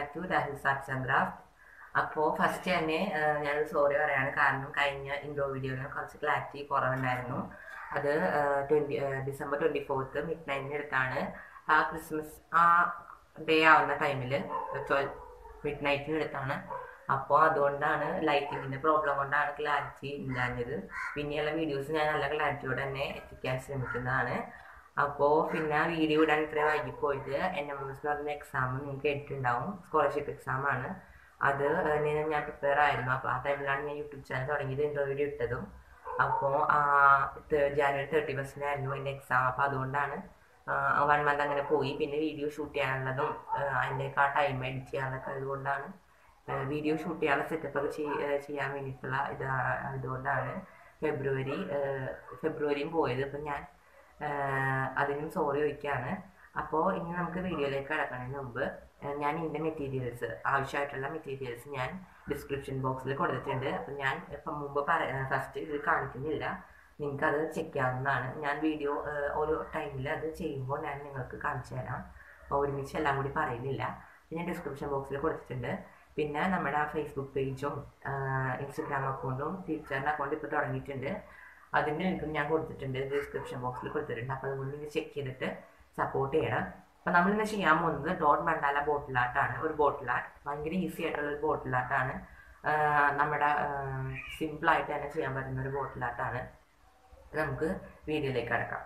back to Rahul's Arts and Craft. അപ്പോൾ first തന്നെ ഞാനൊരു സോറി പറയാണ്. കാരണം കഴിഞ്ഞ ഇൻട്രോ വീഡിയോയിൽ കുറച്ച് ക്ലാരിറ്റി കുറവുണ്ടായിരുന്നു. അത് ഡിസംബർ 24 മിഡ് നൈറ്റിന് അടുത്താണ്. ആ ക്രിസ്മസ് ആ ഡേ ആവുന്ന ടൈമിൽ 12 മിഡ് നൈറ്റിന് അടുത്താണ്. അപ്പോൾ അതുകൊണ്ടാണ് ലൈറ്റിങ്ങിൻ്റെ പ്രോബ്ലം കൊണ്ടാണ് ക്ലാരിറ്റി ഇല്ലാഞ്ഞത്. പിന്നെയുള്ള വീഡിയോസ് ഞാൻ നല്ല ക്ലാരിറ്റിയോടെ തന്നെ എത്തിക്കാൻ ശ്രമിക്കുന്നതാണ്. അപ്പോൾ പിന്നെ വീഡിയോ ഇടാൻ ഇത്ര വൈകിപ്പോയിട്ട് NMMS എന്ന് പറഞ്ഞ എക്സാം നിങ്ങൾക്ക് കേട്ടിട്ടുണ്ടാവും. സ്കോളർഷിപ്പ് എക്സാമാണ്. അത് ഞാൻ പ്രിപ്പയർ ആയിരുന്നു. അപ്പോൾ ആ ടൈമിലാണ് ഞാൻ യൂട്യൂബ് ചാനൽ തുടങ്ങിയത്, ഇൻട്രോ വീഡിയോ ഇട്ടതും. അപ്പോൾ ജാനുവരി 31 എൻ്റെ എക്സാം. അപ്പോൾ അതുകൊണ്ടാണ് 1 മന്ത് അങ്ങനെ പോയി. പിന്നെ വീഡിയോ ഷൂട്ട് ചെയ്യാനുള്ളതും അതിൻ്റെയൊക്കെ ആ ടൈം എഡിറ്റ് ചെയ്യാനൊക്കെ അതുകൊണ്ടാണ് വീഡിയോ ഷൂട്ട് ചെയ്യാനുള്ള സെറ്റപ്പൊക്കെ ചെയ്യാൻ വേണ്ടിയിട്ടുള്ള ഇതുകൊണ്ടാണ് ഫെബ്രുവരിയും പോയത്. അപ്പം ഞാൻ അതിനും സോറി ചോദിക്കുകയാണ്. അപ്പോൾ ഇനി നമുക്ക് വീഡിയോയിലേക്ക് കിടക്കുന്നതിന് മുമ്പ് ഞാൻ ഇതിൻ്റെ മെറ്റീരിയൽസ് ആവശ്യമായിട്ടുള്ള മെറ്റീരിയൽസ് ഞാൻ ഡിസ്ക്രിപ്ഷൻ ബോക്സിൽ കൊടുത്തിട്ടുണ്ട്. അപ്പം ഞാൻ ഇപ്പം മുമ്പ് ഫസ്റ്റ് ഇത് കാണിക്കുന്നില്ല, നിങ്ങൾക്കത് ചെക്ക് ചെയ്യാവുന്നതാണ്. ഞാൻ വീഡിയോ ഓരോ ടൈമിൽ അത് ചെയ്യുമ്പോൾ ഞാൻ നിങ്ങൾക്ക് കാണിച്ചു തരാം. ഒരുമിച്ച് എല്ലാം കൂടി പറയുന്നില്ല. ഞാൻ ഡിസ്ക്രിപ്ഷൻ ബോക്സിൽ കൊടുത്തിട്ടുണ്ട്. പിന്നെ നമ്മുടെ ഫേസ്ബുക്ക് പേജും ഇൻസ്റ്റഗ്രാം അക്കൗണ്ടും ട്വിറ്ററിൻ്റെ അക്കൗണ്ട് ഇപ്പോൾ തുടങ്ങിയിട്ടുണ്ട്. അതിൻ്റെ ലിങ്കും ഞാൻ കൊടുത്തിട്ടുണ്ട്, ഡിസ്ക്രിപ്ഷൻ ബോക്സിൽ കൊടുത്തിട്ടുണ്ട്. അപ്പോൾ അതുകൊണ്ട് നിങ്ങൾ ചെക്ക് ചെയ്തിട്ട് സപ്പോർട്ട് ചെയ്യണം. അപ്പോൾ നമ്മളിന്ന് ചെയ്യാൻ പോകുന്നത് ഡോട്ട് മണ്ടാല ബോട്ടിൽ ആർട്ടാണ്. ഒരു ബോട്ടിൽ ആർട്ട് ഭയങ്കര ഈസി ആയിട്ടുള്ളൊരു ബോട്ടിൽ ആർട്ടാണ്. നമ്മുടെ സിമ്പിളായിട്ട് തന്നെ ചെയ്യാൻ പറ്റുന്ന ഒരു ബോട്ടിൽ ആർട്ടാണ്. നമുക്ക് വീഡിയോയിലേക്ക് കിടക്കാം.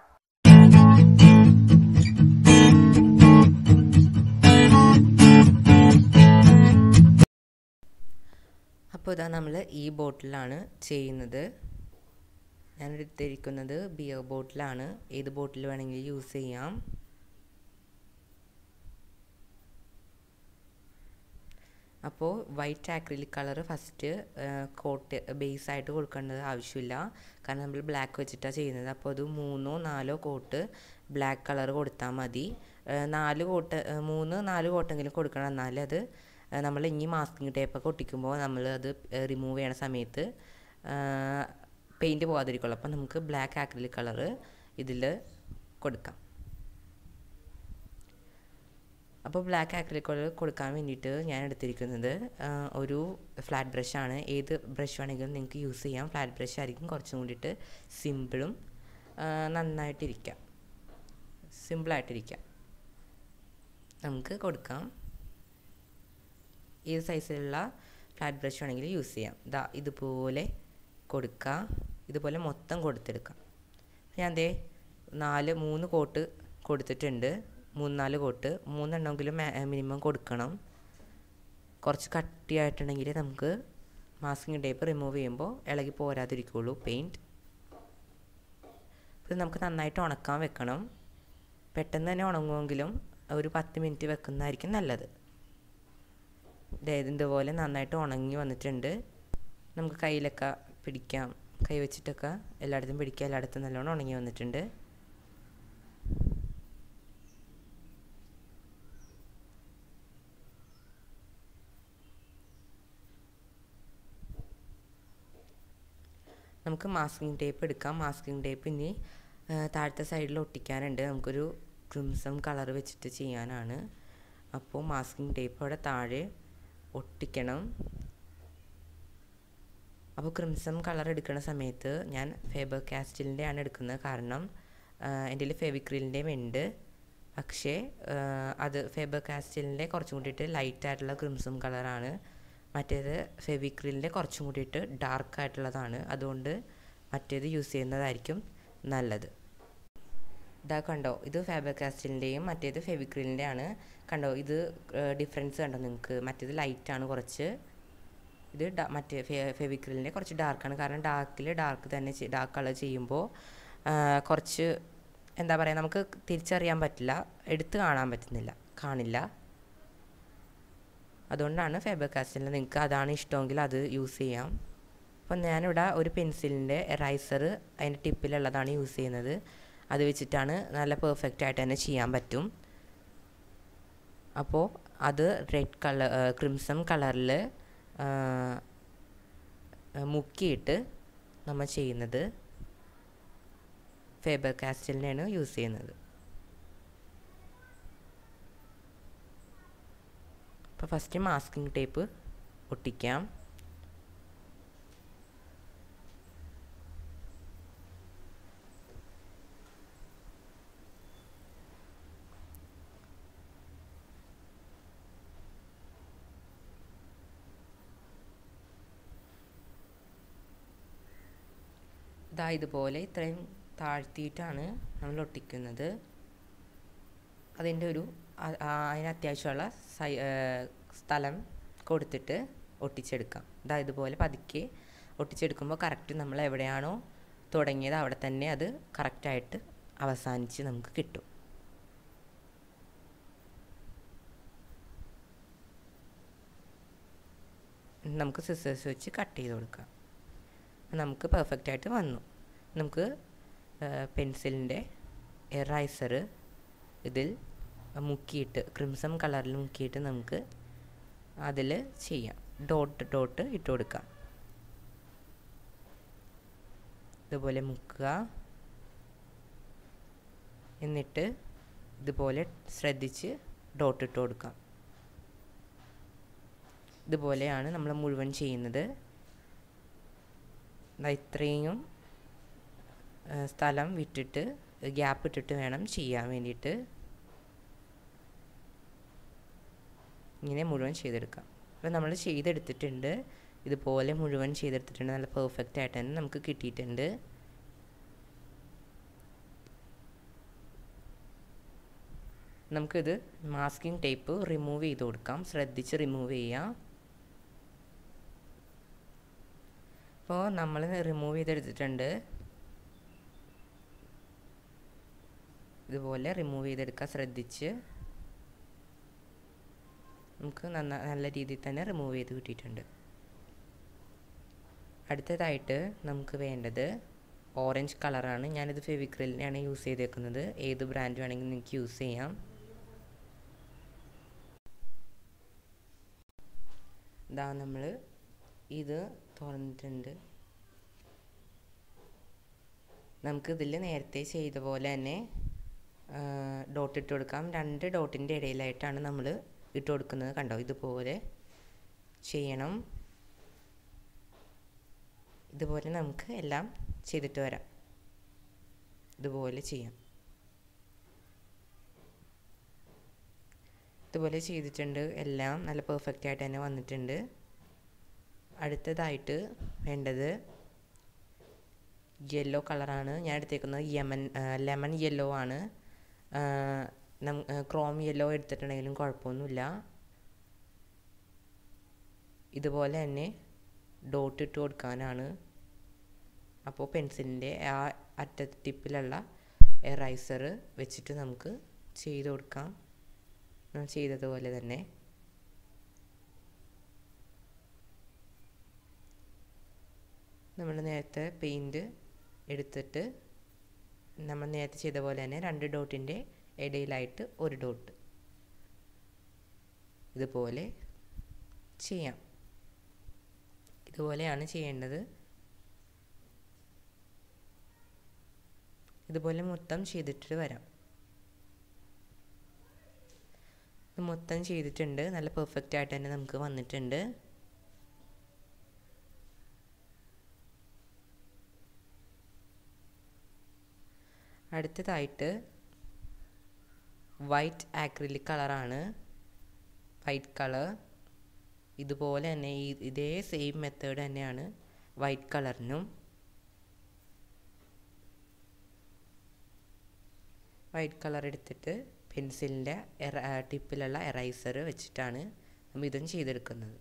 അപ്പോൾ ഇതാ നമ്മൾ ഈ ബോട്ടിലാണ് ചെയ്യുന്നത്. ഞാൻ എടുത്തിരിക്കുന്നത് ബിയർ ബോട്ടിലാണ്. ഏത് ബോട്ടിൽ വേണമെങ്കിലും യൂസ് ചെയ്യാം. അപ്പോൾ white acrylic colour first coat ബേസായിട്ട് കൊടുക്കേണ്ടത് ആവശ്യമില്ല. കാരണം നമ്മൾ ബ്ലാക്ക് വെച്ചിട്ടാണ് ചെയ്യുന്നത്. അപ്പോൾ അത് 3-4 കോട്ട് ബ്ലാക്ക് കളർ കൊടുത്താൽ മതി. 3-4 കോട്ടെങ്കിലും കൊടുക്കണം. എന്നാലും അത് നമ്മൾ ഇനി മാസ്കിങ് ടേപ്പൊക്കെ ഒട്ടിക്കുമ്പോൾ നമ്മൾ അത് റിമൂവ് ചെയ്യണ സമയത്ത് പെയിൻറ്റ് പോകാതിരിക്കുള്ളൂ. അപ്പം നമുക്ക് ബ്ലാക്ക് ആക്രിലിക് കളറ് ഇതിൽ കൊടുക്കാം. അപ്പോൾ ബ്ലാക്ക് ആക്രിലിക് കളർ കൊടുക്കാൻ വേണ്ടിയിട്ട് ഞാൻ എടുത്തിരിക്കുന്നത് ഒരു ഫ്ലാറ്റ് ബ്രഷാണ്. ഏത് ബ്രഷ് വേണമെങ്കിലും നിങ്ങൾക്ക് യൂസ് ചെയ്യാം. ഫ്ലാറ്റ് ബ്രഷ് ആയിരിക്കും കുറച്ചും കൂടിയിട്ട് സിമ്പിളും നന്നായിട്ടിരിക്കാം, സിമ്പിളായിട്ടിരിക്കാം. നമുക്ക് കൊടുക്കാം. ഏത് സൈസിലുള്ള ഫ്ലാറ്റ് ബ്രഷ് വേണമെങ്കിലും യൂസ് ചെയ്യാം. ഇതുപോലെ കൊടുക്കുക. ഇതുപോലെ മൊത്തം കൊടുത്തെടുക്കാം. ഞാൻ 3 കോട്ട് കൊടുത്തിട്ടുണ്ട്. 3-4 കോട്ട് 3 എണ്ണമെങ്കിലും മിനിമം കൊടുക്കണം. കുറച്ച് കട്ടിയായിട്ടുണ്ടെങ്കിൽ നമുക്ക് മാസ്കിങ് ടേപ്പ് റിമൂവ് ചെയ്യുമ്പോൾ ഇളകി പോരാതിരിക്കുള്ളൂ പെയിൻറ്റ്. ഇത് നമുക്ക് നന്നായിട്ട് ഉണക്കാൻ വെക്കണം. പെട്ടെന്ന് തന്നെ ഉണങ്ങുമെങ്കിലും ഒരു 10 മിനിറ്റ് വെക്കുന്നതായിരിക്കും നല്ലത്. ഇതുപോലെ നന്നായിട്ട് ഉണങ്ങി വന്നിട്ടുണ്ട്. നമുക്ക് കയ്യിലൊക്കെ പിടിക്കാം, കൈ വെച്ചിട്ടൊക്കെ എല്ലായിടത്തും പിടിക്കാം. എല്ലായിടത്തും നല്ലോണം ഉണങ്ങി വന്നിട്ടുണ്ട്. നമുക്ക് മാസ്കിങ് ടേപ്പ് എടുക്കാം. മാസ്കിങ് ടേപ്പ് ഇനി താഴത്തെ സൈഡിൽ ഒട്ടിക്കാനുണ്ട്. നമുക്കൊരു ക്രിംസൺ കളർ വെച്ചിട്ട് ചെയ്യാനാണ്. അപ്പോൾ മാസ്കിങ് ടേപ്പ് അവിടെ താഴെ ഒട്ടിക്കണം. അപ്പോൾ ക്രിംസൺ കളർ എടുക്കുന്ന സമയത്ത് ഞാൻ ഫേബർ കാസ്റ്റലിൻ്റെ ആണ് എടുക്കുന്നത്. കാരണം എൻ്റെ കയ്യിൽ ഫെവിക്രിലിൻ്റെയും ഉണ്ട്. പക്ഷേ അത് ഫേബർ കാസ്റ്റലിൻ്റെ കുറച്ചും കൂടിയിട്ട് ലൈറ്റായിട്ടുള്ള ക്രിംസൺ കളറാണ്. മറ്റേത് ഫെവിക്രിലിൻ്റെ കുറച്ചും കൂടിയിട്ട് ഡാർക്കായിട്ടുള്ളതാണ്. അതുകൊണ്ട് മറ്റേത് യൂസ് ചെയ്യുന്നതായിരിക്കും നല്ലത്. കണ്ടോ, ഇത് ഫേബർ കാസ്റ്റലിൻ്റെയും മറ്റേത് ഫെവിക്രിലിൻ്റെ ആണ്. കണ്ടോ, ഇത് ഡിഫറൻസ് കണ്ടോ നിങ്ങൾക്ക്? മറ്റേത് ലൈറ്റാണ് കുറച്ച്, ഇത് മറ്റേ ഫെവിക്രിലിൻ്റെ കുറച്ച് ഡാർക്കാണ്. കാരണം ഡാർക്ക് തന്നെ ഡാർക്ക് കളർ ചെയ്യുമ്പോൾ കുറച്ച് എന്താ പറയുക, നമുക്ക് തിരിച്ചറിയാൻ പറ്റില്ല, എടുത്ത് കാണില്ല. അതുകൊണ്ടാണ് ഫേബർ കാസ്റ്റലിൻ്റെ. നിങ്ങൾക്ക് അതാണ് ഇഷ്ടമെങ്കിൽ അത് യൂസ് ചെയ്യാം. അപ്പം ഞാനിവിടെ ഒരു പെൻസിലിൻ്റെ എറൈസർ അതിൻ്റെ ടിപ്പിലുള്ളതാണ് യൂസ് ചെയ്യുന്നത്. അത് വെച്ചിട്ടാണ് നല്ല പെർഫെക്റ്റ് ആയിട്ട് തന്നെ ചെയ്യാൻ പറ്റും. അപ്പോൾ അത് റെഡ് കളർ ക്രിംസൺ കളറിൽ മുക്കിയിട്ട് നമ്മൾ ചെയ്യുന്നത് ഫേബർ കാസ്റ്റലിനെയാണ് യൂസ് ചെയ്യുന്നത്. അപ്പോൾ ഫസ്റ്റ് മാസ്കിംഗ് ടേപ്പ് ഒട്ടിക്കാം. ഇതാ ഇതുപോലെ ഇത്രയും താഴ്ത്തിയിട്ടാണ് നമ്മൾ ഒട്ടിക്കുന്നത്. അതിൻ്റെ അതിന് അത്യാവശ്യമുള്ള സ്ഥലം കൊടുത്തിട്ട് ഒട്ടിച്ചെടുക്കാം. ഇതാ ഇതുപോലെ പതുക്കെ ഒട്ടിച്ചെടുക്കുമ്പോൾ കറക്റ്റ് നമ്മൾ എവിടെയാണോ തുടങ്ങിയത് അവിടെ തന്നെ അത് കറക്റ്റായിട്ട് അവസാനിച്ച് നമുക്ക് കിട്ടും. നമുക്ക് സിസേഴ്സ് വെച്ച് കട്ട് ചെയ്ത് കൊടുക്കാം. നമുക്ക് പെർഫെക്റ്റായിട്ട് വന്നു. നമുക്ക് പെൻസിലിൻ്റെ എറൈസർ ഇതിൽ മുക്കിയിട്ട് ക്രിംസൺ കളറിൽ മുക്കിയിട്ട് നമുക്ക് അതിൽ ചെയ്യാം. ഡോട്ട് ഇട്ട് കൊടുക്കാം. ഇതുപോലെ മുക്കുക. എന്നിട്ട് ഇതുപോലെ ശ്രദ്ധിച്ച് ഡോട്ട് ഇട്ട് കൊടുക്കാം. ഇതുപോലെയാണ് നമ്മൾ മുഴുവൻ ചെയ്യുന്നത്. ഇത്രയും സ്ഥലം വിട്ടിട്ട് ഗ്യാപ്പ് ഇട്ടിട്ട് വേണം ചെയ്യാൻ വേണ്ടിയിട്ട്. ഇങ്ങനെ മുഴുവൻ ചെയ്തെടുക്കാം. അപ്പോൾ നമ്മൾ ചെയ്തെടുത്തിട്ടുണ്ട്. ഇതുപോലെ മുഴുവൻ ചെയ്തെടുത്തിട്ടുണ്ട്. നല്ല പെർഫെക്റ്റ് ആയിട്ട് തന്നെ നമുക്ക് കിട്ടിയിട്ടുണ്ട്. നമുക്കിത് മാസ്കിംഗ് ടേപ്പ് റിമൂവ് ചെയ്ത് കൊടുക്കാം. ശ്രദ്ധിച്ച് റിമൂവ് ചെയ്യാം. അപ്പോൾ നമ്മൾ റിമൂവ് ചെയ്തെടുത്തിട്ടുണ്ട്. ഇതുപോലെ റിമൂവ് ചെയ്തെടുക്കുക ശ്രദ്ധിച്ച്. നമുക്ക് നല്ല രീതിയിൽ തന്നെ റിമൂവ് ചെയ്ത് കിട്ടിയിട്ടുണ്ട്. അടുത്തതായിട്ട് നമുക്ക് വേണ്ടത് ഓറഞ്ച് കളറാണ്. ഞാനിത് ഫെവിക്രിലിനെയാണ് യൂസ് ചെയ്തേക്കുന്നത്. ഏത് ബ്രാൻഡ് വേണമെങ്കിലും നിങ്ങൾക്ക് യൂസ് ചെയ്യാം. ഇതാ നമ്മൾ ഇത് തുറന്നിട്ടുണ്ട്. നമുക്കിതിൽ നേരത്തെ ചെയ്ത പോലെ തന്നെ ഡോട്ട് ഇട്ട് കൊടുക്കാം. 2 ഡോട്ടിൻ്റെ ഇടയിലായിട്ടാണ് നമ്മൾ ഇട്ട് കൊടുക്കുന്നത്. കണ്ടോ, ഇതുപോലെ ചെയ്യണം. ഇതുപോലെ നമുക്ക് എല്ലാം ചെയ്തിട്ട് വരാം. ഇതുപോലെ ചെയ്യാം. ഇതുപോലെ ചെയ്തിട്ടുണ്ട്. എല്ലാം നല്ല പെർഫെക്റ്റ് ആയിട്ട് തന്നെ വന്നിട്ടുണ്ട്. അടുത്തതായിട്ട് വേണ്ടത് യെല്ലോ കളറാണ്. ഞാൻ എടുത്തേക്കുന്നത് ലെമൺ യെല്ലോ ആണ്. ക്രോം യെല്ലോ എടുത്തിട്ടുണ്ടെങ്കിലും കുഴപ്പമൊന്നുമില്ല. ഇതുപോലെ തന്നെ ഡോട്ട് ഇട്ട് കൊടുക്കാനാണ്. അപ്പോൾ പെൻസിലിൻ്റെ ആ ടിപ്പിലുള്ള എറൈസർ വെച്ചിട്ട് നമുക്ക് ചെയ്ത് കൊടുക്കാം. ചെയ്തതുപോലെ തന്നെ നമ്മൾ നേരത്തെ പെയിൻറ്റ് എടുത്തിട്ട് നമ്മൾ നേരത്തെ ചെയ്ത പോലെ തന്നെ 2 ഡോട്ടിൻ്റെ ഇടയിലായിട്ട് ഒരു ഡോട്ട് ഇതുപോലെ ചെയ്യാം. ഇതുപോലെയാണ് ചെയ്യേണ്ടത്. ഇതുപോലെ മൊത്തം ചെയ്തിട്ട് വരാം. മൊത്തം ചെയ്തിട്ടുണ്ട്. നല്ല പെർഫെക്റ്റ് ആയിട്ട് തന്നെ നമുക്ക് വന്നിട്ടുണ്ട്. അടുത്തതായിട്ട് വൈറ്റ് ആക്രിലിക് കളറാണ്. വൈറ്റ് കളർ ഇതുപോലെ തന്നെ ഇതേ സെയിം മെത്തേഡ് തന്നെയാണ് വൈറ്റ് കളറിനും. വൈറ്റ് കളർ എടുത്തിട്ട് പെൻസിലിൻ്റെ ടിപ്പിലുള്ള എറൈസർ വെച്ചിട്ടാണ് നമ്മൾ ഇതും ചെയ്തെടുക്കുന്നത്.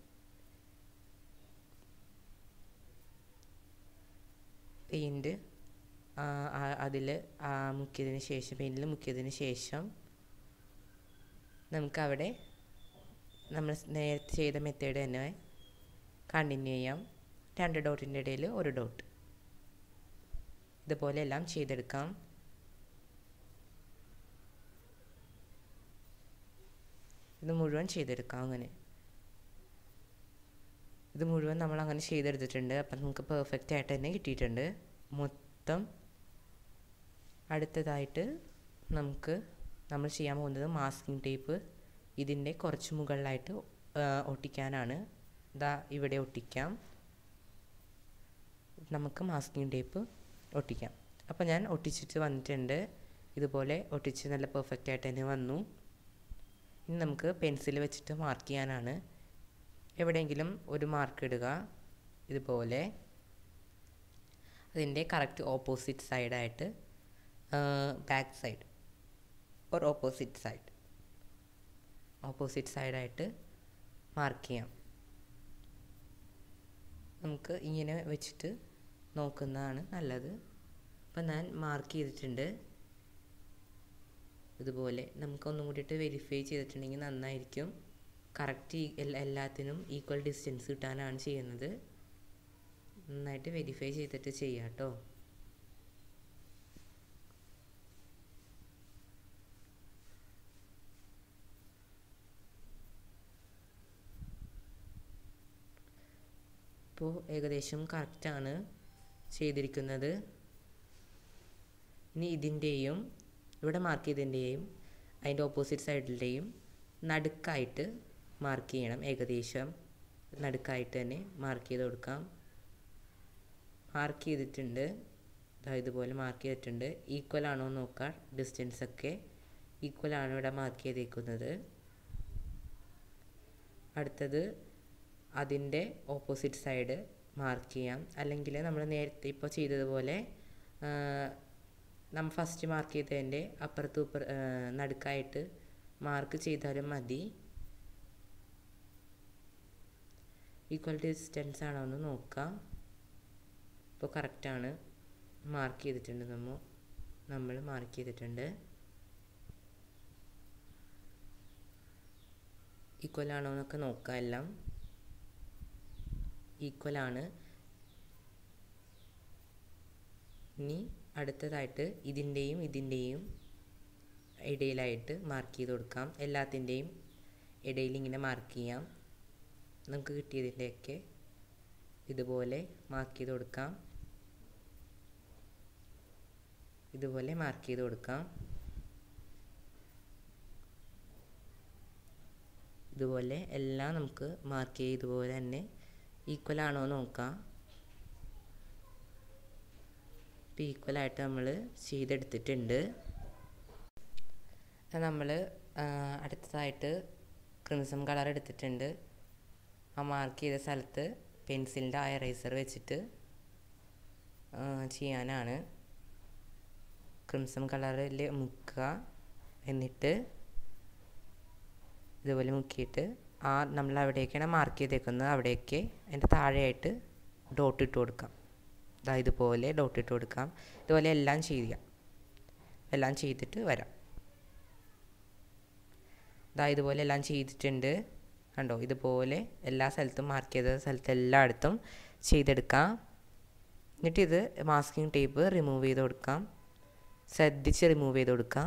പെയിൻറ്റ് അതിൽ പെയിൻറ്റിൽ മുക്കിയതിന് ശേഷം നമുക്കവിടെ നമ്മൾ നേരത്തെ ചെയ്ത മെത്തേഡ് തന്നെ കണ്ടിന്യൂ ചെയ്യാം. 2 ഡോട്ടിൻ്റെ ഇടയിൽ ഒരു ഡോട്ട് ഇതുപോലെ എല്ലാം ചെയ്തെടുക്കാം. ഇത് മുഴുവൻ ചെയ്തെടുക്കാം. ഇത് മുഴുവൻ നമ്മൾ അങ്ങനെ ചെയ്തെടുത്തിട്ടുണ്ട്. അപ്പം നമുക്ക് പെർഫെക്റ്റ് ആയിട്ട് തന്നെ കിട്ടിയിട്ടുണ്ട് മൊത്തം. അടുത്തതായിട്ട് നമ്മൾ ചെയ്യാൻ പോകുന്നത് മാസ്കിംഗ് ടേപ്പ് ഇതിൻ്റെ കുറച്ച് മുകളിലായിട്ട് ഒട്ടിക്കാനാണ്. ദാ ഇവിടെ ഒട്ടിക്കാം. നമുക്ക് മാസ്കിംഗ് ടേപ്പ് ഒട്ടിക്കാം. അപ്പോൾ ഞാൻ ഒട്ടിച്ചിട്ട് വന്നിട്ടുണ്ട്. ഇതുപോലെ ഒട്ടിച്ച് നല്ല പെർഫെക്റ്റ് ആയിട്ട് തന്നെ വന്നു. ഇനി നമുക്ക് പെൻസിൽ വെച്ചിട്ട് മാർക്ക് ചെയ്യാനാണ്. എവിടെയെങ്കിലും ഒരു മാർക്ക് ഇടുക ഇതുപോലെ. അതിൻ്റെ കറക്റ്റ് ഓപ്പോസിറ്റ് സൈഡായിട്ട് ബാക്ക് സൈഡ് ഓർ ഓപ്പോസിറ്റ് സൈഡായിട്ട് മാർക്ക് ചെയ്യാം. നമുക്ക് ഇങ്ങനെ വെച്ചിട്ട് നോക്കുന്നതാണ് നല്ലത്. അപ്പം ഞാൻ മാർക്ക് ചെയ്തിട്ടുണ്ട്. ഇതുപോലെ നമുക്കൊന്നും കൂടിയിട്ട് വെരിഫൈ ചെയ്തിട്ടുണ്ടെങ്കിൽ നന്നായിരിക്കും. കറക്റ്റ് എല്ലാത്തിനും ഈക്വൽ ഡിസ്റ്റൻസ് കിട്ടാനാണ് ചെയ്യുന്നത്. നന്നായിട്ട് വെരിഫൈ ചെയ്തിട്ട് ചെയ്യാം കേട്ടോ. ഇപ്പോൾ ഏകദേശം കറക്റ്റാണ് ചെയ്തിരിക്കുന്നത്. ഇനി ഇതിൻ്റെയും ഇവിടെ മാർക്ക് ചെയ്തതിൻ്റെയും അതിൻ്റെ ഓപ്പോസിറ്റ് സൈഡിൻ്റെയും നടുക്കായിട്ട് മാർക്ക് ചെയ്യണം. ഏകദേശം നടുക്കായിട്ട് തന്നെ മാർക്ക് ചെയ്ത് കൊടുക്കാം. മാർക്ക് ചെയ്തിട്ടുണ്ട്. ഇതുപോലെ മാർക്ക് ചെയ്തിട്ടുണ്ട്. ഈക്വൽ ആണോ എന്ന് നോക്കാം. ഡിസ്റ്റൻസ് ഒക്കെ ഈക്വൽ ആണ് ഇവിടെ മാർക്ക് ചെയ്തേക്കുന്നത്. അടുത്തത് അതിൻ്റെ ഓപ്പോസിറ്റ് സൈഡ് മാർക്ക് ചെയ്യാം. അല്ലെങ്കിൽ നമ്മൾ നേരത്തെ ഇപ്പോൾ ചെയ്തതുപോലെ നമ്മൾ ഫസ്റ്റ് മാർക്ക് ചെയ്തതിൻ്റെ അപ്പുറത്തും നടുക്കായിട്ട് മാർക്ക് ചെയ്താലും മതി. ഈക്വൽ ഡിസ്റ്റൻസ് ആണോ എന്ന് നോക്കാം. ഇപ്പോൾ കറക്റ്റാണ്. മാർക്ക് ചെയ്തിട്ടുണ്ട്. നമ്മൾ മാർക്ക് ചെയ്തിട്ടുണ്ട്. ഈക്വൽ ആണോ എന്നൊക്കെ നോക്കാം. എല്ലാം ഈക്വലാണ്. ഇനി അടുത്തതായിട്ട് ഇതിൻ്റെയും ഇടയിലായിട്ട് മാർക്ക് ചെയ്ത് കൊടുക്കാം. എല്ലാത്തിൻ്റെയും ഇടയിൽ ഇങ്ങനെ മാർക്ക് ചെയ്യാം. നമുക്ക് കിട്ടിയതിൻ്റെയൊക്കെ ഇതുപോലെ മാർക്ക് ചെയ്ത് കൊടുക്കാം. ഇതുപോലെ മാർക്ക് ചെയ്ത് കൊടുക്കാം. ഇതുപോലെ എല്ലാം നമുക്ക് മാർക്ക് ചെയ്ത് ഇതുപോലെ തന്നെ ഈക്വൽ ആണോ എന്ന് നോക്കാം. ഇപ്പോൾ ഈക്വലായിട്ട് നമ്മൾ ചെയ്തെടുത്തിട്ടുണ്ട്. നമ്മൾ അടുത്തതായിട്ട് ക്രിംസൺ കളർ എടുത്തിട്ടുണ്ട്. ആ മാർക്ക് ചെയ്ത സ്ഥലത്ത് പെൻസിലിൻ്റെ ആ എറേസർ വെച്ചിട്ട് ചെയ്യാനാണ്. ക്രിംസൺ കളറിൽ മുക്കുക. എന്നിട്ട് ഇതുപോലെ മുക്കിയിട്ട് നമ്മൾ എവിടേക്കാണ് മാർക്ക് ചെയ്തേക്കുന്നത് അവിടേക്ക് അതിൻ്റെ താഴെയായിട്ട് ഡോട്ട് ഇട്ട് കൊടുക്കാം. ഇതുപോലെ ഡോട്ട് ഇട്ട് കൊടുക്കാം. ഇതുപോലെ എല്ലാം എല്ലാം ചെയ്തിട്ട് വരാം. ഇതുപോലെ എല്ലാം ചെയ്തിട്ടുണ്ട്. കണ്ടോ, ഇതുപോലെ എല്ലാ സ്ഥലത്തും മാർക്ക് ചെയ്ത സ്ഥലത്ത് എല്ലായിടത്തും ചെയ്തെടുക്കാം. എന്നിട്ട് ഇത് മാസ്കിംഗ് ടേപ്പ് റിമൂവ് ചെയ്ത് കൊടുക്കാം. ശ്രദ്ധിച്ച് റിമൂവ് ചെയ്ത് കൊടുക്കാം,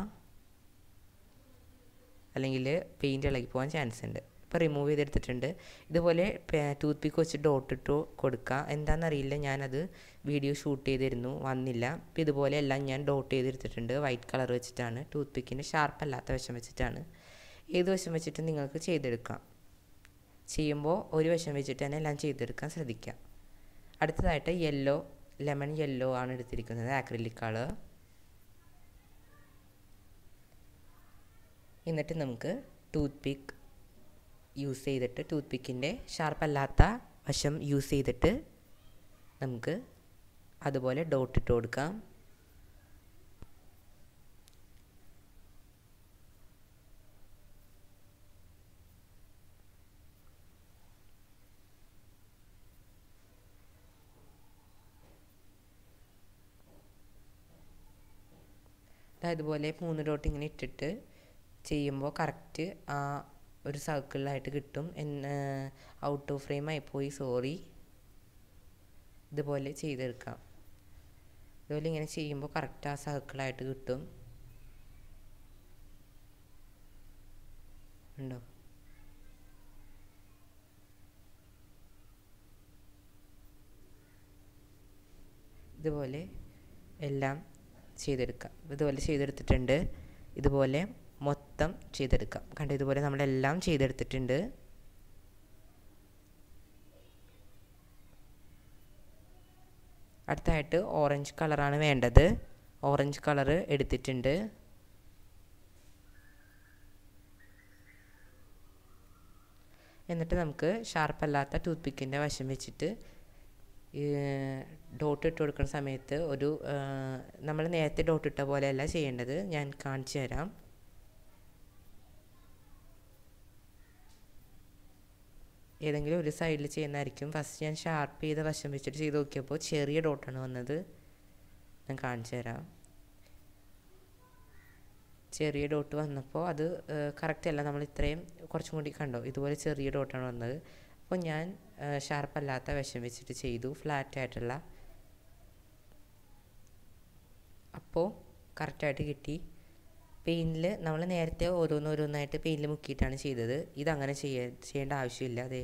അല്ലെങ്കിൽ പെയിൻറ്റ് ഇളകി പോകാൻ ചാൻസ് ഉണ്ട്. ഇപ്പോൾ റിമൂവ് ചെയ്തെടുത്തിട്ടുണ്ട്. ഇതുപോലെ ടൂത്ത് പിക്ക് വെച്ച് ഡോട്ട് ഇട്ട് കൊടുക്കുക. എന്താണെന്നറിയില്ല, ഞാനത് വീഡിയോ ഷൂട്ട് ചെയ്തിരുന്നു, വന്നില്ല. അപ്പോൾ ഇതുപോലെ എല്ലാം ഞാൻ ഡോട്ട് ചെയ്തെടുത്തിട്ടുണ്ട്. വൈറ്റ് കളർ വെച്ചിട്ടാണ്. ടൂത്ത് പിക്കിൻ്റെ ഷാർപ്പല്ലാത്ത വശം വെച്ചിട്ടാണ്. ഏത് വശം വെച്ചിട്ട് നിങ്ങൾക്ക് ചെയ്തെടുക്കാം. ചെയ്യുമ്പോൾ ഒരു വശം വെച്ചിട്ട് തന്നെ എല്ലാം ചെയ്തെടുക്കാൻ ശ്രദ്ധിക്കുക. അടുത്തതായിട്ട് ലെമൺ യെല്ലോ ആണ് എടുത്തിരിക്കുന്നത്, ആക്രിലിക് കളർ. എന്നിട്ട് നമുക്ക് ടൂത്ത് പിക്ക് യൂസ് ചെയ്തിട്ട്, ടൂത്ത് പിക്കിൻ്റെ ഷാർപ്പല്ലാത്ത വശം യൂസ് ചെയ്തിട്ട് നമുക്ക് അതുപോലെ ഡോട്ട് ഇട്ട് കൊടുക്കാം. ഇതുപോലെ 3 ഡോട്ട് ഇങ്ങനെ ഇട്ടിട്ട് ചെയ്യുമ്പോൾ കറക്റ്റ് ആ ഒരു സർക്കിളിലായിട്ട് കിട്ടും. ഔട്ട് ഓഫ് ഫ്രെയിം ആയിപ്പോയി, സോറി. ഇതുപോലെ ചെയ്തെടുക്കാം. ഇതുപോലെ ഇങ്ങനെ ചെയ്യുമ്പോൾ കറക്റ്റ് ആ സർക്കിളായിട്ട് കിട്ടും. ഉണ്ടോ? ഇതുപോലെ എല്ലാം ചെയ്തെടുക്കാം. ഇതുപോലെ ചെയ്തെടുത്തിട്ടുണ്ട്. ഇതുപോലെ മൊത്തം ചെയ്തെടുക്കാം. കണ്ടോ, ഇതുപോലെ നമ്മളെല്ലാം ചെയ്തെടുത്തിട്ടുണ്ട്. അടുത്തായിട്ട് ഓറഞ്ച് കളറാണ് വേണ്ടത്. ഓറഞ്ച് കളർ എടുത്തിട്ടുണ്ട്. എന്നിട്ട് നമുക്ക് ഷാർപ്പല്ലാത്ത ടൂത്ത് പിക്കിൻ്റെ വശം വെച്ചിട്ട് ഡോട്ട് ഇട്ട് കൊടുക്കുന്ന സമയത്ത് ഒരു നമ്മൾ നേരത്തെ ഡോട്ട് ഇട്ട പോലെയല്ല ചെയ്യേണ്ടത്. ഞാൻ കാണിച്ചു തരാം. ഏതെങ്കിലും ഒരു സൈഡിൽ ചെയ്യുന്നതായിരിക്കും. ഫസ്റ്റ് ഞാൻ ഷാർപ്പ് ചെയ്ത വശം വെച്ചിട്ട് ചെയ്ത് നോക്കിയപ്പോൾ ചെറിയ ഡോട്ടാണ് വന്നത്. ഞാൻ കാണിച്ചു തരാം. ചെറിയ ഡോട്ട് വന്നപ്പോൾ അത് കറക്റ്റ് അല്ല. നമ്മൾ ഇത്രയും കുറച്ചും കൂടി കണ്ടോ, ഇതുപോലെ ചെറിയ ഡോട്ടാണ് വന്നത്. അപ്പോൾ ഞാൻ ഷാർപ്പല്ലാത്ത വശം വെച്ചിട്ട് ചെയ്തു, ഫ്ലാറ്റായിട്ടുള്ള. അപ്പോൾ കറക്റ്റായിട്ട് കിട്ടി. പെയിൻറ്റിൽ നമ്മൾ നേരത്തെ ഓരോന്നോരോന്നായിട്ട് പെയിൻറ്റിൽ മുക്കിയിട്ടാണ് ചെയ്തത്. ഇതങ്ങനെ ചെയ്യേണ്ട ആവശ്യമില്ല. അതെ,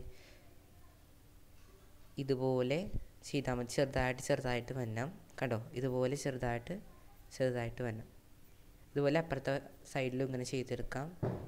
ഇതുപോലെ ചെയ്താൽ മതി. ചെറുതായിട്ട് വരണം. കണ്ടോ, ഇതുപോലെ ചെറുതായിട്ട് വരണം. ഇതുപോലെ അപ്പുറത്തെ സൈഡിലും ഇങ്ങനെ ചെയ്തെടുക്കാം.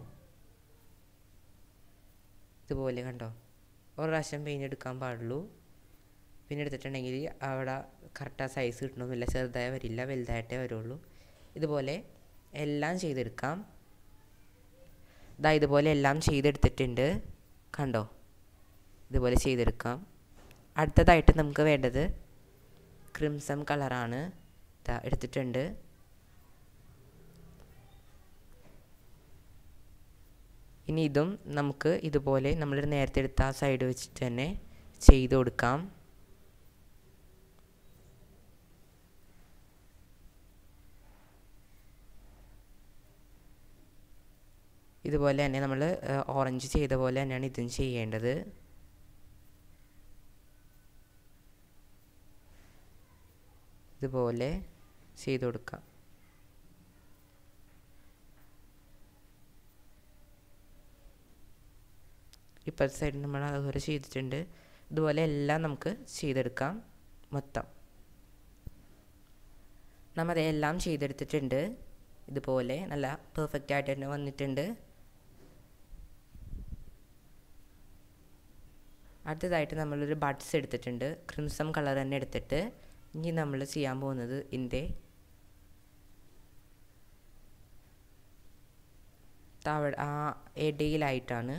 ഇതുപോലെ കണ്ടോ, ഒരു പ്രാവശ്യം പെയിൻറ്റ് എടുക്കാൻ പാടുള്ളൂ. പിന്നെ എടുത്തിട്ടുണ്ടെങ്കിൽ അവിടെ കറക്റ്റ് സൈസ് കിട്ടണമെന്നില്ല. ചെറുതായി വരില്ല, വലുതായിട്ടേ വരുള്ളൂ. ഇതുപോലെ എല്ലാം ചെയ്തെടുക്കാം. ഇതുപോലെ എല്ലാം ചെയ്തെടുത്തിട്ടുണ്ട്. കണ്ടോ, ഇതുപോലെ ചെയ്തെടുക്കാം. അടുത്തതായിട്ട് നമുക്ക് വേണ്ടത് ക്രിംസൺ കളറാണ്. എടുത്തിട്ടുണ്ട്. ഇനി ഇതും നമുക്ക് ഇതുപോലെ നമ്മൾ നേരത്തെ എടുത്ത ആ സൈഡ് വെച്ചിട്ട് തന്നെ ചെയ്ത് കൊടുക്കാം. ഇതുപോലെ തന്നെ നമ്മൾ ഓറഞ്ച് ചെയ്ത പോലെ തന്നെയാണ് ഇതും ചെയ്യേണ്ടത്. ഇതുപോലെ ചെയ്ത് കൊടുക്കാം. ഇപ്പോഴത്തെ സൈഡിൽ നമ്മൾ അതുപോലെ ചെയ്തിട്ടുണ്ട്. ഇതുപോലെ എല്ലാം നമുക്ക് ചെയ്തെടുക്കാം. മൊത്തം നമ്മൾ എല്ലാം ചെയ്തെടുത്തിട്ടുണ്ട്. ഇതുപോലെ നല്ല പെർഫെക്റ്റ് ആയിട്ട് തന്നെ വന്നിട്ടുണ്ട്. അടുത്തതായിട്ട് നമ്മളൊരു ബഡ്സ് എടുത്തിട്ടുണ്ട്. ക്രിംസൺ കളർ തന്നെ എടുത്തിട്ട് ഇനി നമ്മൾ ചെയ്യാൻ പോകുന്നത് ഇതിൻ്റെ ഇടയിലായിട്ടാണ്.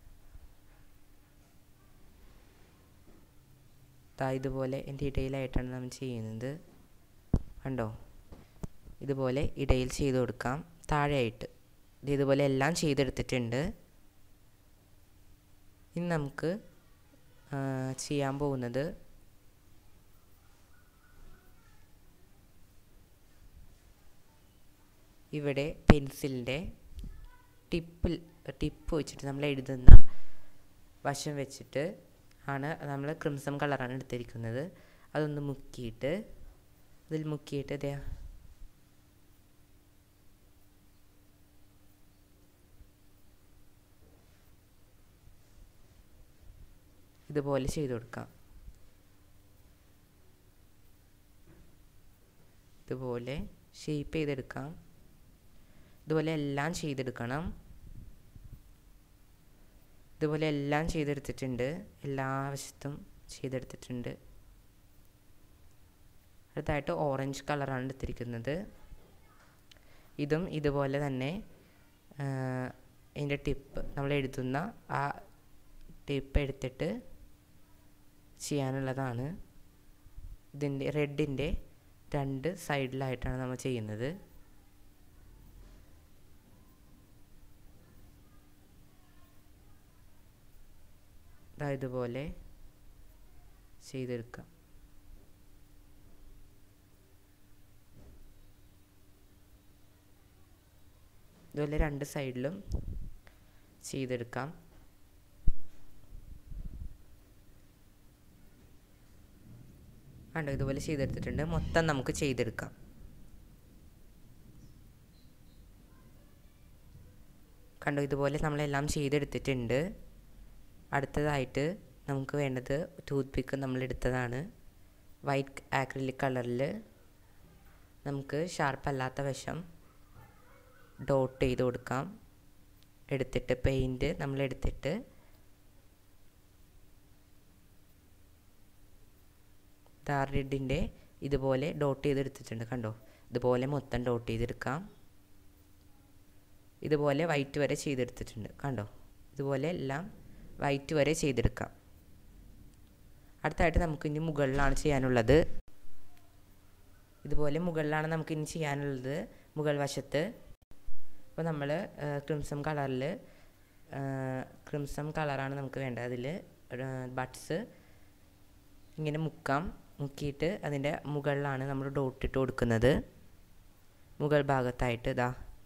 ഇതുപോലെ എൻ്റെ ഇടയിലായിട്ടാണ് നമ്മൾ ചെയ്യുന്നത്. കണ്ടോ, ഇതുപോലെ ഇടയിൽ ചെയ്ത് കൊടുക്കാം. താഴെയായിട്ട് ഇതുപോലെ എല്ലാം ചെയ്തെടുത്തിട്ടുണ്ട്. ഇനി നമുക്ക് ചെയ്യാൻ പോകുന്നത് ഇവിടെ പെൻസിലിൻ്റെ ടിപ്പ് വെച്ചിട്ട് നമ്മൾ എഴുതുന്ന വശം വെച്ചിട്ട് ആണ് നമ്മൾ ക്രിംസൺ കളറാണ് എടുത്തിരിക്കുന്നത്. അതൊന്ന് മുക്കിയിട്ട് ഇതിൽ മുക്കിയിട്ട് ഇതുപോലെ ചെയ്ത് കൊടുക്കാം. ഇതുപോലെ ഷേപ്പ് ചെയ്തെടുക്കാം. ഇതുപോലെ എല്ലാം ചെയ്തെടുക്കണം. ഇതുപോലെ എല്ലാം ചെയ്തെടുത്തിട്ടുണ്ട്. എല്ലാ വശത്തും ചെയ്തെടുത്തിട്ടുണ്ട്. അടുത്തായിട്ട് ഓറഞ്ച് കളറാണ് എടുത്തിരിക്കുന്നത്. ഇതും ഇതുപോലെ തന്നെ ഇതിൻ്റെ ടിപ്പ് നമ്മൾ എഴുതുന്ന ആ ടിപ്പ് എടുത്തിട്ട് ചെയ്യാനുള്ളതാണ്. ഇതിൻ്റെ റെഡിൻ്റെ രണ്ട് സൈഡിലായിട്ടാണ് നമ്മൾ ചെയ്യുന്നത്. ഇതുപോലെ ചെയ്തെടുക്കാം. ഇതുപോലെ രണ്ട് സൈഡിലും ചെയ്തെടുക്കാം. കണ്ടോ, ഇതുപോലെ ചെയ്തെടുത്തിട്ടുണ്ട്. മൊത്തം നമുക്ക് ചെയ്തെടുക്കാം. കണ്ടോ, ഇതുപോലെ നമ്മളെല്ലാം ചെയ്തെടുത്തിട്ടുണ്ട്. അടുത്തതായിട്ട് നമുക്ക് വേണ്ടത് ടൂത്ത് പിക്ക് നമ്മൾ എടുത്തതാണ്. വൈറ്റ് ആക്രിലിക് കളറിൽ നമുക്ക് ഷാർപ്പല്ലാത്ത വശം ഡോട്ട് ചെയ്ത് കൊടുക്കാം. എടുത്തിട്ട് പെയിൻറ്റ് നമ്മളെടുത്തിട്ട് സ്റ്റാർ റെഡിൻ്റെ ഇതുപോലെ ഡോട്ട് ചെയ്തെടുത്തിട്ടുണ്ട്. കണ്ടോ, ഇതുപോലെ മൊത്തം ഡോട്ട് ചെയ്തെടുക്കാം. ഇതുപോലെ വൈറ്റ് വരെ ചെയ്തെടുത്തിട്ടുണ്ട്. കണ്ടോ, ഇതുപോലെ എല്ലാം വൈറ്റ് വരെ ചെയ്തെടുക്കാം. അടുത്തായിട്ട് നമുക്ക് ഇനി മുകളിലാണ് ചെയ്യാനുള്ളത്. ഇതുപോലെ മുകളിലാണ് നമുക്ക് ഇനി ചെയ്യാനുള്ളത്, മുകൾ വശത്ത്. അപ്പോൾ നമ്മൾ ക്രിംസം കളറാണ് നമുക്ക് വേണ്ടത്. അതിൽ ബഡ്സ് ഇങ്ങനെ മുക്കിയിട്ട് അതിൻ്റെ മുകളിലാണ് നമ്മൾ ഡോട്ട് ഇട്ട് കൊടുക്കുന്നത്. മുകൾ ഭാഗത്തായിട്ട് ഇതാ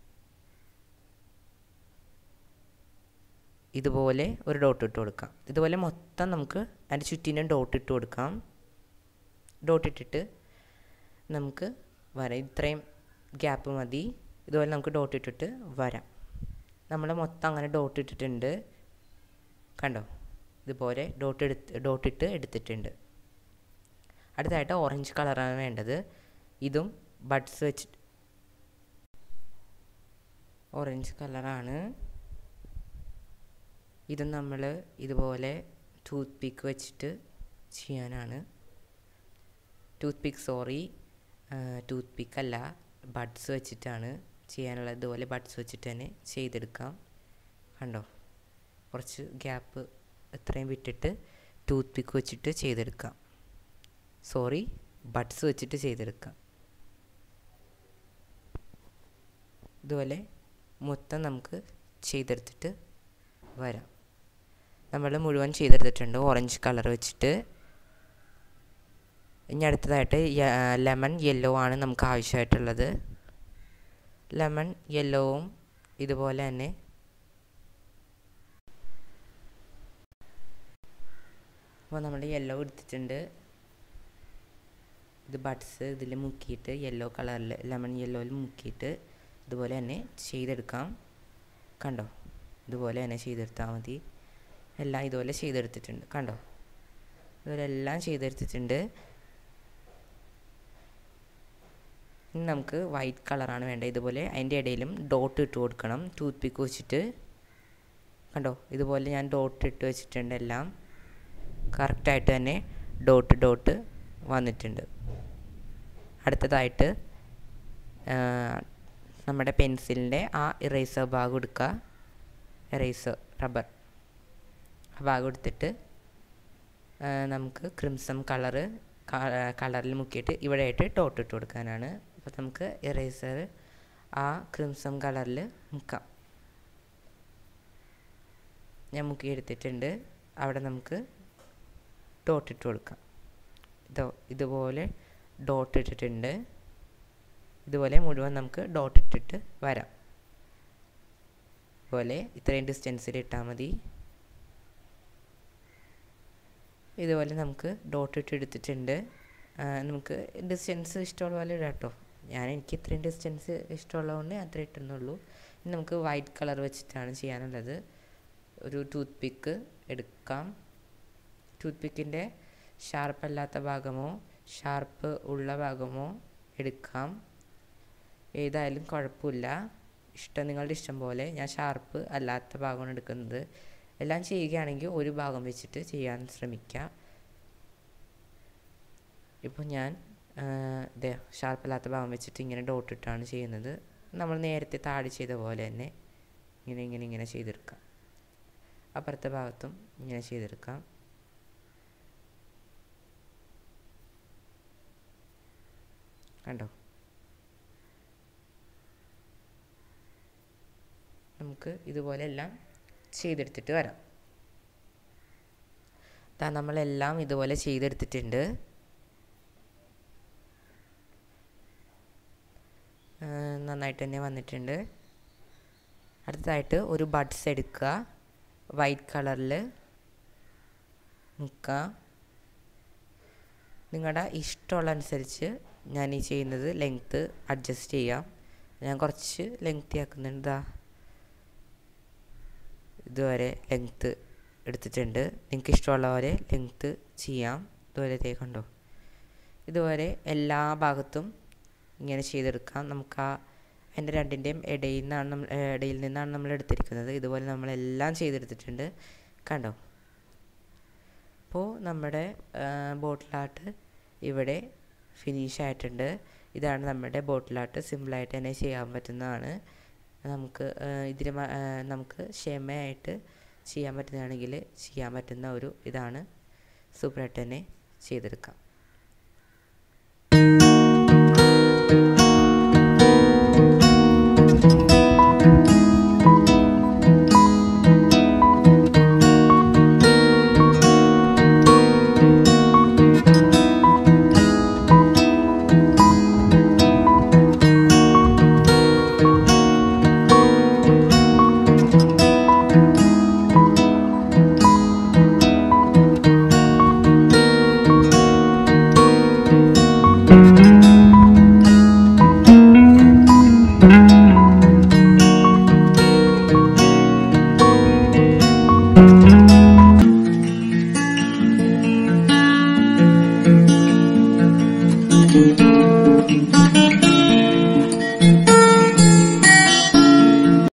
ഇതുപോലെ ഒരു ഡോട്ട് ഇട്ട് കൊടുക്കാം. ഇതുപോലെ മൊത്തം നമുക്ക് അതിൻ്റെ ചുറ്റിനും ഡോട്ട് ഇട്ട് കൊടുക്കാം. ഡോട്ട് ഇട്ടിട്ട് നമുക്ക് വരാം. ഇത്രയും ഗ്യാപ്പ് മതി. ഇതുപോലെ നമുക്ക് ഡോട്ട് ഇട്ടിട്ട് വരാം. നമ്മൾ മൊത്തം അങ്ങനെ ഡോട്ട് ഇട്ടിട്ടുണ്ട്. കണ്ടോ, ഇതുപോലെ ഡോട്ട് ഇട്ട് എടുത്തിട്ടുണ്ട്. അടുത്തായിട്ട് ഓറഞ്ച് കളറാണ് വേണ്ടത്. ഇതും ബഡ്സ് വെച്ചിട്ട് ഓറഞ്ച് കളറാണ്. ഇതും നമ്മൾ ഇതുപോലെ ടൂത്ത് പിക്ക് വെച്ചിട്ട് ചെയ്യാനാണ്. ടൂത്ത് പിക്ക് അല്ല, ബഡ്സ് വെച്ചിട്ടാണ് ചെയ്യാനുള്ളത്. ഇതുപോലെ ബഡ്സ് വെച്ചിട്ട് തന്നെ ചെയ്തെടുക്കാം. കണ്ടോ, കുറച്ച് ഗ്യാപ്പ് ഇത്രയും വിട്ടിട്ട് ടൂത്ത് പിക്ക് വെച്ചിട്ട് ചെയ്തെടുക്കാം. ബഡ്സ് വെച്ചിട്ട് ചെയ്തെടുക്കാം. ഇതുപോലെ മൊത്തം നമുക്ക് ചെയ്തെടുത്തിട്ട് വരാം. നമ്മൾ മുഴുവൻ ചെയ്തെടുത്തിട്ടുണ്ട് ഓറഞ്ച് കളർ വെച്ചിട്ട്. ഇനി അടുത്തതായിട്ട് ലെമൺ യെല്ലോ ആണ് നമുക്ക് ആവശ്യമായിട്ടുള്ളത്. ലെമൺ യെല്ലോവും ഇതുപോലെ തന്നെ അപ്പോൾ നമ്മൾ യെല്ലോ എടുത്തിട്ടുണ്ട്. ഇത് ബഡ്സ് ഇതിൽ മുക്കിയിട്ട് യെല്ലോ കളറിൽ ലെമൺ യെല്ലോയിൽ മുക്കിയിട്ട് ഇതുപോലെ തന്നെ ചെയ്തെടുക്കാം. കണ്ടോ, ഇതുപോലെ തന്നെ ചെയ്തെടുത്താൽ മതി. എല്ലാം ഇതുപോലെ ചെയ്തെടുത്തിട്ടുണ്ട്. കണ്ടോ, ഇതുപോലെ എല്ലാം ചെയ്തെടുത്തിട്ടുണ്ട്. ഇനി നമുക്ക് വൈറ്റ് കളറാണ് വേണ്ടത്. ഇതുപോലെ അതിൻ്റെ ഇടയിലും ഡോട്ട് ഇട്ട് കൊടുക്കണം ടൂത്ത് പിക്ക് വെച്ചിട്ട്. കണ്ടോ, ഇതുപോലെ ഞാൻ ഡോട്ട് ഇട്ട് വെച്ചിട്ടുണ്ട്. എല്ലാം കറക്റ്റായിട്ട് തന്നെ ഡോട്ട് വന്നിട്ടുണ്ട്. അടുത്തതായിട്ട് നമ്മുടെ പെൻസിലിൻ്റെ ആ ഇറേസർ ഭാഗം എടുക്കുക. റബ്ബർ ഭാഗം എടുത്തിട്ട് നമുക്ക് ക്രിംസം കളറിൽ മുക്കിയിട്ട് ഇവിടെയായിട്ട് ഡോട്ട് ഇട്ട് കൊടുക്കാനാണ്. അപ്പോൾ നമുക്ക് ഇറേസർ ആ ക്രിംസം കളറിൽ മുക്കാം. ഞാൻ മുക്കി എടുത്തിട്ടുണ്ട്. അവിടെ നമുക്ക് ഡോട്ട് ഇട്ട് കൊടുക്കാം. ഇതുപോലെ ഡോട്ട് ഇട്ടിട്ടുണ്ട്. ഇതുപോലെ മുഴുവൻ നമുക്ക് ഡോട്ട് ഇട്ടിട്ട് വരാം. ഇതുപോലെ ഇത്രയും ഡിസ്റ്റൻസിൽ ഇട്ടാൽ മതി. ഇതുപോലെ നമുക്ക് ഡോട്ട് ഇട്ട് എടുത്തിട്ടുണ്ട്. നമുക്ക് ഡിസ്റ്റൻസ് ഇഷ്ടമുള്ള പോലെ ഇടാം കേട്ടോ. എനിക്ക് ഇത്രയും ഡിസ്റ്റൻസ് ഇഷ്ടമുള്ളതുകൊണ്ട് അത്ര ഇട്ടുന്നുള്ളൂ. ഇനി നമുക്ക് വൈറ്റ് കളർ വെച്ചിട്ടാണ് ചെയ്യാനുള്ളത്. ഒരു ടൂത്ത് പിക്ക് എടുക്കാം. ടൂത്ത് പിക്കിൻ്റെ ഷാർപ്പ് അല്ലാത്ത ഭാഗമോ ഷാർപ്പ് ഉള്ള ഭാഗമോ എടുക്കാം. ഏതായാലും കുഴപ്പമില്ല, നിങ്ങളുടെ ഇഷ്ടം പോലെ. ഞാൻ ഷാർപ്പ് അല്ലാത്ത ഭാഗമാണ് എടുക്കുന്നത്. എല്ലാം ചെയ്യുകയാണെങ്കിൽ ഒരു ഭാഗം വെച്ചിട്ട് ചെയ്യാൻ ശ്രമിക്കുക. ഇപ്പോൾ ഞാൻ ഷാർപ്പല്ലാത്ത ഭാഗം വെച്ചിട്ട് ഇങ്ങനെ ഡോട്ട് ഇട്ടാണ് ചെയ്യുന്നത്. നമ്മൾ നേരത്തെ താഴെ ചെയ്ത പോലെ തന്നെ ഇങ്ങനെ ചെയ്തെടുക്കാം. അപ്പുറത്തെ ഭാഗത്തും ഇങ്ങനെ ചെയ്തെടുക്കാം. കണ്ടോ, നമുക്ക് ഇതുപോലെ എല്ലാം ചെയ്തെടുത്തിട്ട് വരാം. നമ്മളെല്ലാം ഇതുപോലെ ചെയ്തെടുത്തിട്ടുണ്ട്. നന്നായിട്ട് തന്നെ വന്നിട്ടുണ്ട്. അടുത്തതായിട്ട് ഒരു ബഡ്സ് എടുക്കുക. വൈറ്റ് കളറിൽ മുക്കുക. നിങ്ങളുടെ ഇഷ്ടമുള്ള അനുസരിച്ച് ഞാൻ ഈ ചെയ്യുന്നത് ലെങ്ത്ത് അഡ്ജസ്റ്റ് ചെയ്യാം. ഞാൻ കുറച്ച് ലെങ്ത്തി ആക്കുന്നുണ്ട്. ഇതുവരെ ലെങ്ത്ത് എടുത്തിട്ടുണ്ട്. നിങ്ങൾക്ക് ഇഷ്ടമുള്ള പോലെ ലെങ്ത്ത് ചെയ്യാം. ഇതുവരെ കണ്ടോ, ഇതുവരെ എല്ലാ ഭാഗത്തും ഇങ്ങനെ ചെയ്തെടുക്കാം. നമുക്ക് അതിൻ്റെ രണ്ടിൻ്റെയും ഇടയിൽ നിന്നാണ് നമ്മൾ എടുത്തിരിക്കുന്നത്. ഇതുപോലെ നമ്മളെല്ലാം ചെയ്തെടുത്തിട്ടുണ്ട്. കണ്ടോ, അപ്പോൾ നമ്മുടെ ബോട്ടിൽ ആർട്ട് ഇവിടെ ഫിനിഷ് ആയിട്ടുണ്ട്. ഇതാണ് നമ്മുടെ ബോട്ടിൽ ആർട്ട്. സിമ്പിളായിട്ട് തന്നെ ചെയ്യാൻ പറ്റുന്നതാണ്. നമുക്ക് ക്ഷമയായിട്ട് ചെയ്യാൻ പറ്റുന്നതാണെങ്കിൽ ചെയ്യാൻ പറ്റുന്ന ഒരു ഇതാണ്. സൂപ്പറായിട്ട് തന്നെ ചെയ്തെടുക്കാം.